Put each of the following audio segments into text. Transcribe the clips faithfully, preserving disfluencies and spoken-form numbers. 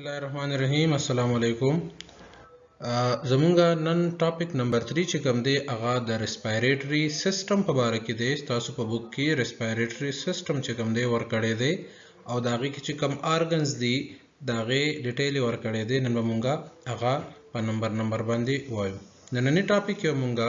बिस्मिल्लाहिर्रहमानिर्रहीम अस्सलाम वालेकुम। ज़मूंगा नन टॉपिक नंबर थ्री च कम दे आगा द रेस्पिरेटरी सिस्टम पे बारे की दे तासु पे बुक की रेस्पिरेटरी सिस्टम च कम दे वर कड़े दे और दागी की च कम ऑर्गन्स दी दागे डिटेल वर कड़े दे नन बमूंगा आगा पे नंबर नंबर बंदी वायु नन्नी टॉपिक यो मूंगा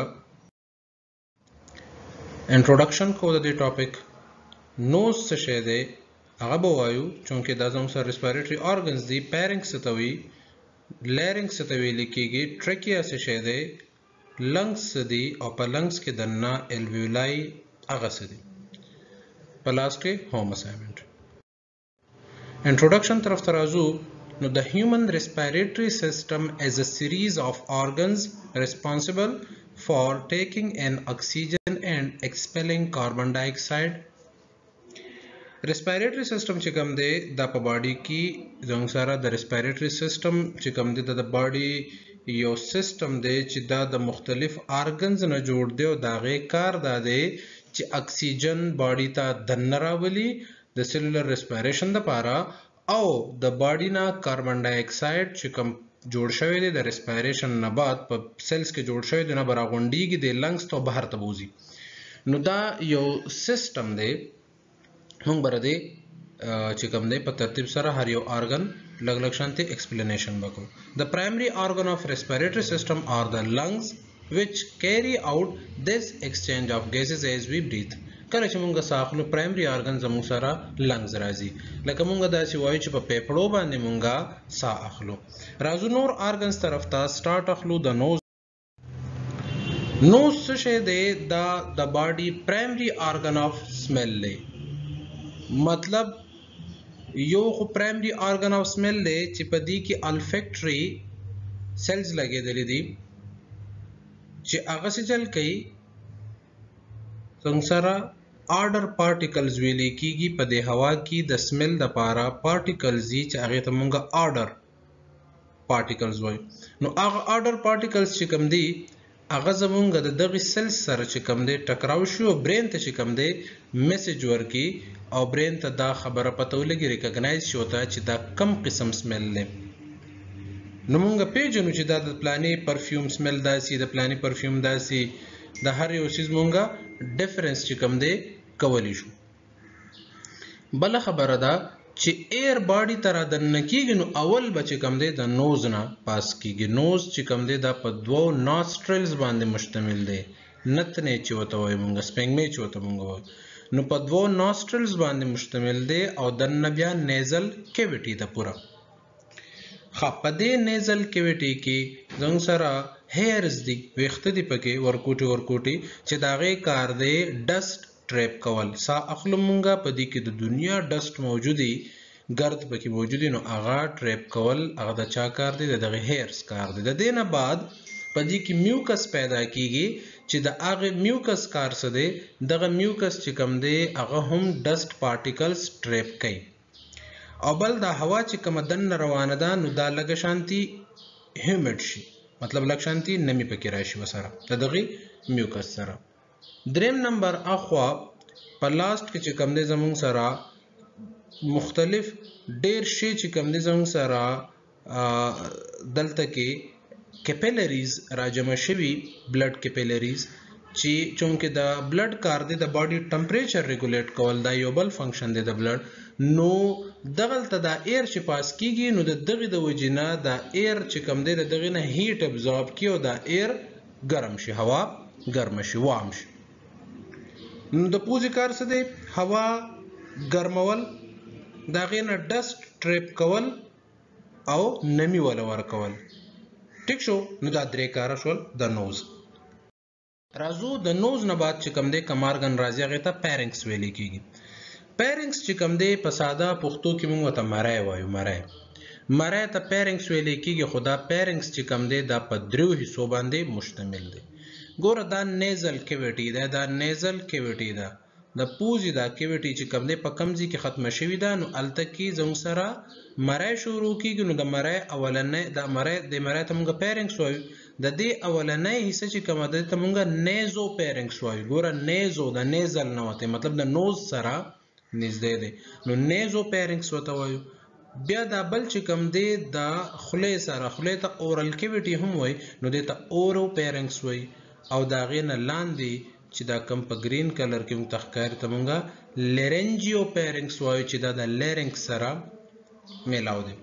इंट्रोडक्शन को दे टॉपिक नोज से शेदे आगा वायु चूंकि दाजम सर रेस्पिरेटरी ऑर्गन्स दी पैरिंग्स सतवी लैरिंग्स सतवी लिखीगी ट्रेकिया से शेदे लंग्स दी और पर लंग्स के दन्ना एल्वियोलाई आगा से दी पलास के होम असाइनमेंट इंट्रोडक्शन तरफ तराजू नो the human respiratory system is a series of organs responsible for taking in oxygen and expelling carbon dioxide respiratory system चिकम दे द बॉडी की जंग सारा द रेस्पिरेटरी सिस्टम चिकम दे द बॉडी यो सिस्टम दे चिदा द मुख्तलिफ ऑर्गन्स न जोड़ दे और दागे कार दा दे च ऑक्सीजन बॉडी ता धन्नरावली द सेलुलर रेस्पिरेशन द पारा औ द बॉडी ना कार्बन डाइऑक्साइड चिकम जोड़ शवे दे द रेस्पिरेशन न बाद प सेल्स के जोड़ शवे दे ना बरागुंडी की दे लंग्स तो बाहर तबूजी नु दा यो सिस्टम दे हम बरदे चिकम दे पर तरतीब सरा हर यो ऑर्गन लग लग शांति एक्सप्लेनेशन बको the primary organ of respiratory system are the lungs which carry out this exchange of gases as we breathe करे चमुंगा साखलो प्राइमरी ऑर्गन जमु सरा लंग्स राजी लक मुंगा दासी वायु च पेपड़ो बांधे मुंगा सा अखलो राजू नोर ऑर्गन्स तरफ ता स्टार्ट अखलो द नोज नोज से दे द द body primary organ of smell ले मतलब यो खु प्राइमरी ऑर्गन ऑफ स्मेल दे चिपदी की अल्फैक्टरी सेल्स लगे दली दी चे आगे से चल कई संसारा ऑर्डर पार्टिकल्स वेली की गी पदे हवा की द स्मेल द पारा पार्टिकल्स जी चाहे तमुंगा ऑर्डर पार्टिकल्स वाई नो आगे ऑर्डर पार्टिकल्स चिकम दी आगे जमुंगा द दगी सेल्स सर चिकम दे टकराव शो ब्रेन ते चिकम दे मैसेज वर की और ब्रेन ता दा खबर पतो लगी रिकॉग्नाइज होता च दा कम किस्म स्मेल ले नमुंगा पेजनु च दा द प्लानी परफ्यूम स्मेल दासी द प्लानी परफ्यूम दासी द हर यो चीज मुंगा डिफरेंस च कम दे कवली शो बला खबर दा च एयर बॉडी तरह द नकीग नु अवल बच कम दे द नोज ना पास की नोज च कम दे दा प दो नॉस्ट्रल्स बांधे मुश्तमिल दे नतने च होता होय मुंगा स्पेंग में च होता मुंगा नु प दो नॉस्ट्रल्स बांधे मुश्तमिल दे और दन्न बिया नेजल कैविटी दा पूरा खा पदे नेजल कैविटी की जंग सरा हेयर्स दी वेख्त दी पके वरकोटी वरकोटी च दागे कार दे डस्ट ट्रैप कवल सा अखल मुंगा पदी की दुनिया डस्ट मौजूदी गर्द पकी मौजूदी नो आगा ट्रैप कवल आगा दा चा कार दे दगे हेयर्स कार दे देना बाद पदी की म्यूकस पैदा कीगी च द आगे म्यूकस कार से दे दगा म्यूकस चिकम दे आगा हम डस्ट पार्टिकल्स ट्रैप कई अबल दा हवा चिकम दन रवाना दा नु दा लग शांति ह्यूमिड शी मतलब लग शांति नमी पकी राशि वसरा दगी म्यूकस सरा द्रेम नंबर अखवा पर लास्ट के चिकम दे जमुंग सरा मुख्तलिफ डेर शे चिकम दे जमुंग सरा दल तके कैपिलरीज राजमा शवी ब्लड कैपिलरीज ची चूंकि द ब्लड कार दे द बॉडी टेम्परेचर रेगुलेट कवल द योबल फंक्शन दे द ब्लड नो दगल त द एयर च पास कीगी नो द दगी द वजिना द एयर च कम दे द दगी ना हीट एब्जॉर्ब कियो द एयर गर्म शि हवा गर्म शि वार्म शि नो द पूजी कार से दे हवा गर्मवल दागे ना डस्ट ट्रैप कवल औ नमी वाला वर कवल ठीक शो नु दा द्रे कार शोल द नोज राजू द नोज न बात चिकम दे कमारगन राजिया गेता पैरिंग्स वेली कीगी पैरिंग्स चिकम दे पसादा पुख्तो की मुंग ता मराय वायु मराय मराय ता पैरिंग्स वेली कीगी खुदा पैरिंग्स चिकम दे दा पद्रियो हिस्सों बांधे मुश्तमिल दे गोर दा नेजल कैविटी दा दा नेजल कैविटी दा द पूजी दा कैविटी चिकम दे पकमजी की खत्म शवी दा नु अलतकी जंसरा मराय शुरू की नु द मराय अवलने द मराय दे मराय तमगा पैरिंग्स वायु द दे अवलने हिस्से चिकम दे तमगा नेजो पैरिंग्स वायु गोरा नेजो द नेजल न होते मतलब द नोज सरा निजदे दे नु नेजो पैरिंग्स होता वायु بیا دا بل چې کوم دی دا خولې سره خولې ته اورل کیویټي هم وای نو دې ته اورو پیرنګس وای او دا غې نه لاندې چې دا کم په گرین کلر کې موږ ښکاري ته مونږه لرنجیو پیرنګس وایو چې دا د لرنګ سره میلاو دی.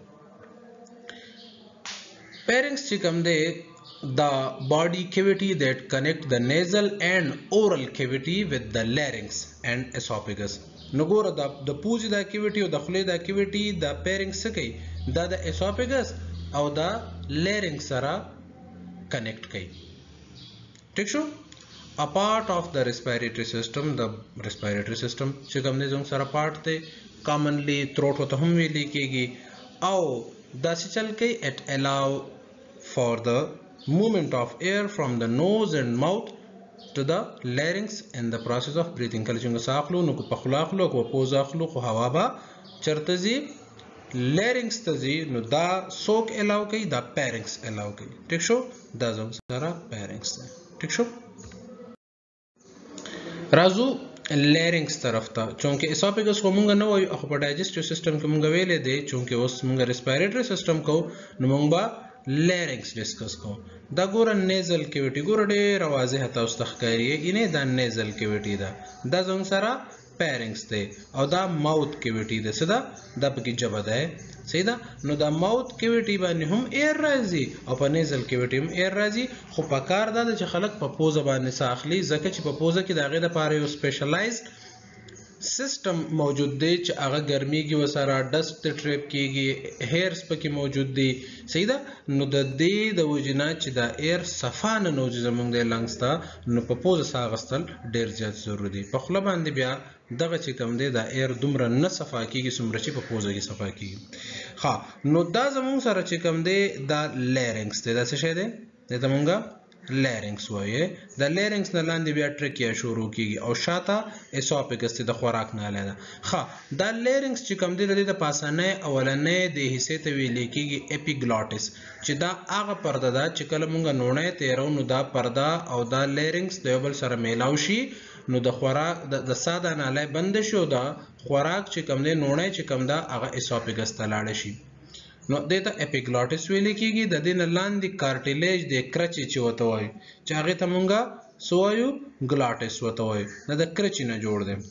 پیرنګس چې کوم دی the body cavity that connect the nasal and oral cavity with the larynx and esophagus. نو ګوره د د پوزې دا کیویټي او د خولې دا کیویټي دا پیرنګس څه کوي دا د اسوفیګس او دا لرنګ سره کنیکټ کوي. ٹھیک شو. a part of the respiratory system the respiratory system چې کوم دی زموږ سره پارت دی commonly throat ته هم ویل کېږي او دا چې چل کوي it allow for the movement of air from the nose and mouth to the larynx in the process of breathing. کله چې موږ ساه اخلو نو په خوله اخلو او په پوزه اخلو خو هوا به چرته ځي larynx ته ځي نو دا څوک الاو کوي دا پیرنګس الاو کوي. ٹھیک شو. دا زموږ سره پیرنګس دی. ٹھیک شو. راځو لارینکس طرف ته چونکه اسوفیګس خو مونږ نه وایو خو په ډایجسټیو سیستم کې مونږ ویلې دی چونکه اوس مونږ ریسپیریټری سیستم کو نو مونږ به لارینکس ډیسکس کو. دا ګوره نیزل کیویټي ګوره ډېره واضحه تاسو ته ښکاري ینې دا نیزل کیویټي ده دا زموږ سره پیرنګس دی او دا ماوث کیویټي ده څه ده دا پکې ژبه ده صحیح ده. نو دا ماوث کیویټي باندې هم ایر راځي او په نیزل کیویټي هم ایر راځي خو په کار دا چې خلک په پوزه باندې ساه اخلي ځکه چې په پوزه کې د هغې دپاره یو سپیشلایزډ سیستم موجود دی چې هغه ګرمیږي وسره ډسټ ته ټریپ کیږي هیرز پکې موجود دي صحیح ده. نو د دې د وجې نه چې دا ایر صفا نه نوځي زموږ د لنګس ته نو په پوزه ساه اخیستل ډېر زیات ضروري دي. په خوله باندې بیا دغه چې کوم دی دا ایر دومره نه صفا کیږي څومره چې په پوزه کې صفا کیږي. ها نو دا زموږ سره چې کوم دی دا لارینکس دی دا څه شی دی دا مونږه لارینکس وایي. د لارینکس نه لاندې بیا ټرکیا شروع کیږي او شاته اسوفیګس د خوراک نه علاوه ښه دا لارینکس چې کوم دی د دې د پاسنۍ اولنۍ د حصې ته ویل کیږي اپیګلاټس چې دا هغه پرده ده چې کله مونږ نوڼۍ تیرو نو دا پرده او دا لارینکس د یو بل سره میلاو شي نو د خوراک د ساده نالی بند شي او دا خوراک چې کوم دی نوڼۍ چې کوم ده هغه اسوفیګس ته لاړه شي نو دې ته اپیګلاټس ویل کېږي. د دې نه لاندې کارټیلیج د کرچې چې ورته وایو چې هغې ته مونږ څه وایو ګلاټس ورته وایو دا د کرچې نه جوړ دی.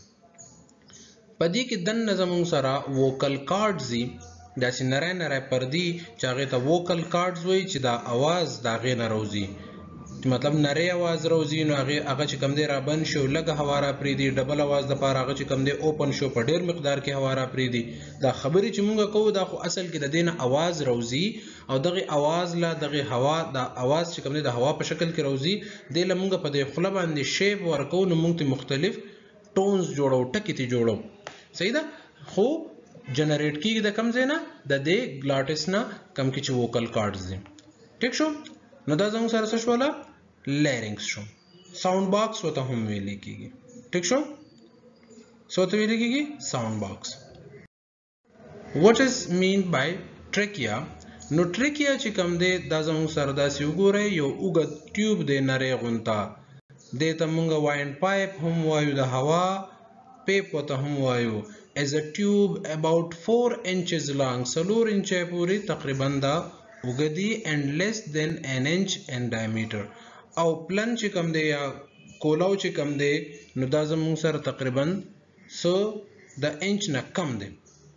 په دې کې دننه زموږ سره ووکل کارډز دي داسې نری نری پردي چې هغې ته ووکل کارډز وایي چې دا اواز د هغې نه راوځي مطلب نری اواز راوځي نو هغې هغه چې کوم دی رابند شي او لږه هوا را پرېږدي ډبل اواز دپاره هغه چې کوم دی اوپن شو په ډېر مقدار کې هوا را پرېږدي. دا خبرې چې مونږ کوو دا خو اصل کې د دې نه اواز راوځي او دغې اواز له دغې هوا دا اواز چې کوم دی د هوا په شکل کې راوځي دې له مونږ په دې خوله باندې شیپ ورکوو نو مونږ ته مختلف ټونز جوړو ټکې ته جوړو صحیح ده خو جنریټ کېږي د کوم ځای نه د دې ګلاټس نه کوم کې چې ووکل کارډز دي. ټیک شو. نو دا زموږ سره څه شوله لارینکس شو. ساوند باکس ورته هم ویل کېږي. ټیک شو. څه ورته ویل کېږي ساوند باکس. what is mean by trachea نو ټریکیا چې کوم دی دا زموږ سره داسې وګورئ یو اوږد ټیوب دی نری غونته دې ته مونږ واین پایپ هم وایو د هوا پیپ ورته هم وایو as a tube about four inches long څلور انچه پورې تقریبا دا اوږدي and less than an inch in diameter او پلن چې کوم دی یا کولاو چې کوم دی نو دا زموږ سره تقریبا سو د انچ نه کم دی.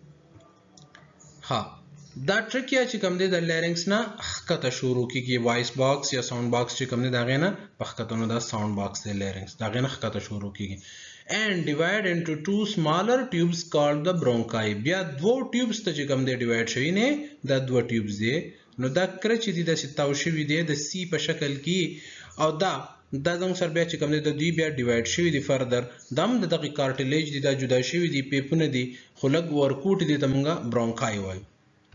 ها دا ټریکیا چې کوم دی د لارینکس نه ښکته شروع کیږي وایس باکس یا ساوند باکس چې کوم دی د هغې نه په ښکته نو دا ساوند باکس دی لارینکس د هغې نه ښکته شروع کیږي and divide into two smaller tubes called the bronchi. بیا دوه ټیوبس ته چې کوم دی ډیوایډ شوي نه دا دوه ټیوبس دی نو دا کله چې دي داسې تاو شوي دی د سی په شکل کې او دا دا زموږ سره بیا چې کوم دی د دوی بیا ډیوایډ شوي دي فردر دا هم د دغې کارټیلیج دي دا جدا شوي دي پیپونه دي خو لږ ورکوټ دي ته مونږ برونکای وایو.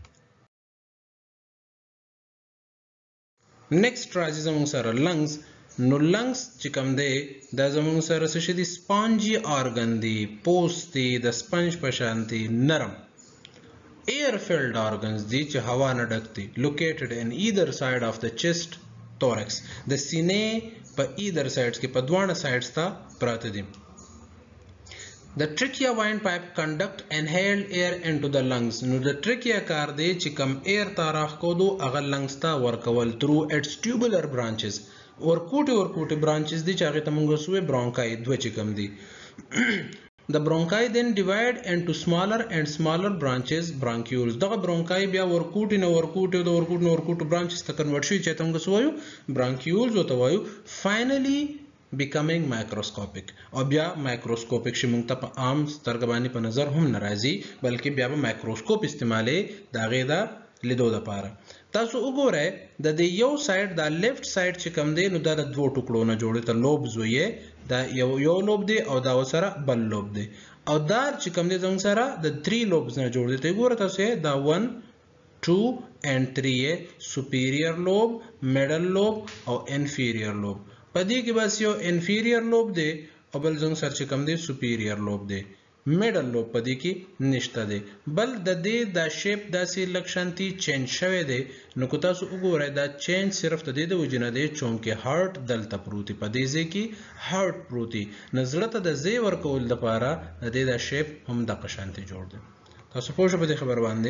نیکسټ راځي زموږ سره لنګز نو لنګز چې کوم دی دا زموږ سره څه شي دي سپانجي آرګن دي پوست دي د سپنج په شان دي نرم air filled organs دي چې هوا نه ډک دي located in either side of the chest thorax د سینې په either sides کې په دواړه سایډز ته پراته دي. The trachea windpipe conduct inhaled air into the lungs. نو د trachea کار دی چې کم air ته راښکودو هغه lungs ته ورکول through its tubular branches. ورکوټي ورکوټي branches دي چې هغې ته موږ وسوې bronchi دوه چې کم دي. The bronchi then divide into smaller and smaller branches, bronchioles. دغه bronchi بیا ورکوټي نه ورکوټي د ورکوټي نه ورکوټو branches ته convert شي چې ته موږ وایو bronchioles ورته وایو. Finally becoming microscopic او بیا microscopic چې موږ ته په عام سترګه باندې په نظر هم نه راځي بلکې بیا به microscope استعمالي د هغې د لیدو دپاره. تاسو وګورئ د دې یو سایډ دا لیفت سایډ چې کوم دی نو دا د دوو ټوکړو نه جوړ دی. ته لوبز ویې دا یو یو لوب دی او دا ورسره بل لوب دی او دا چې کوم دی زموږ سره د درې لوبز نه جوړ دی. ته ګوره تاسو دا ون two and three superior lobe, middle lobe او inferior lobe. پدې کې بس یو انفیریئر لوب دی او بل زنګ سر چې کوم دی سپیریئر لوب دی. میډل لوب پدې کې نشته دی بل د دې دا شیپ داسې لږ شانتي چینج شوی دی. نو که تاسو وګورئ دا چینج صرف د دې د وجې نه دی چونکې هارټ دلته پروت دی په دې ځای کې هارټ پروت دی. نو زړه ته د ځای ورکول دپاره د دې دا شیپ هم دغه شانتي جوړ دی. تاسو پوه شئ په دې خبر باندې.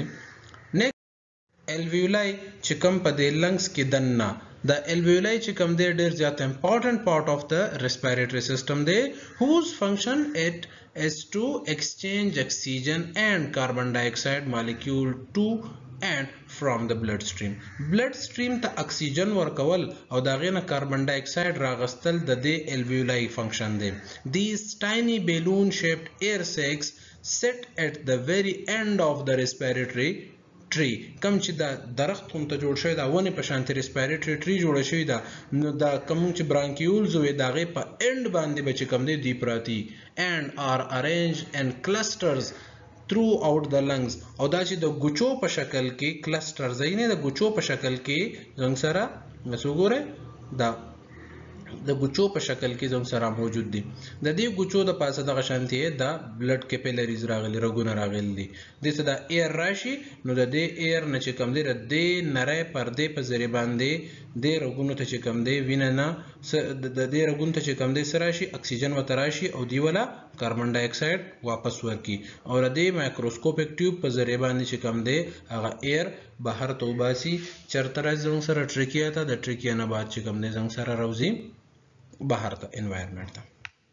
الویولای چې کوم په دې لنګس کې دننه د الویولای چې کوم دی ډېر زیات important part of the respiratory system دی whose function it is to exchange oxygen and carbon dioxide molecule to and from the bloodstream. bloodstream ته oxygen ورکول او د هغې نه carbon dioxide راغستل د دې الویولای function دی. These tiny balloon shaped air sacs sit at the very end of the respiratory tree. کم چې دا درخت هم ته جوړ شوی دا ونې په شانتي ریسپیریټري ټری جوړه شوې ده نو دا کوم چې برانکیولز وي د هغې په اینډ باندې به چې کوم دی دوی پراته and are arranged in clusters throughout the lungs. او دا چې د ګوچو په شکل کې کلسټرز یعنې د ګوچو په شکل کې زموږ سره بس وګورئ دا د ګوچو په شکل کې زموږ سره موجود دي. د دې ګوچو د پاسه دغه شانتي دا بلډ کیپیلریز راغلي رګونه راغلي دي. دې ته دا ایر راشي نو د دې ایر نه چې کوم دی د دې نری پردې په ذریعه باندې دې رګونو ته چې کوم دی وینه نه د دې رګونو ته چې کوم دی څه راشي اکسیجن ورته راشي او دوی وله کاربن ډای اکساید واپس ورکړي او د دې مایکروسکوپک ټیوب په ذریعه باندې چې کوم دی هغه ایر بهر ته وباسي چېرته راځي زموږ سره ټریکیا ته د ټریکیا نه بعد چې کوم دی زموږ سره راوځي بهر ته انوایرمنټ ته.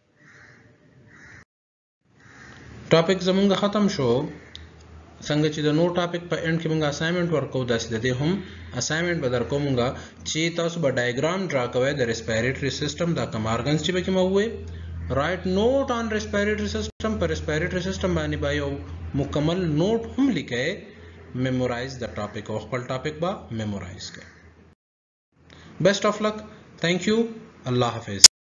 ټاپک زمونږ ختم شو. څنګه چې د نو ټاپک په اینډ کې مونږ اسایمنټ ورکو داسې د دې هم اسایمنټ به درکو مونږه چې تاسو به ډایګرام ډرا کوئ د ریسپیریټري سیسټم دا کوم ارګنز چې پکې مو ووایي رایټ نوټ آن ریسپیریټري سیسټم په ریسپیریټري سیسټم باندې به یو مکمل نوټ هم لیکئ میمورایز د ټاپک او خپل ټاپک به میمورایز کړئ. بیسټ آف لک. تھینک یو. Allah Hafiz.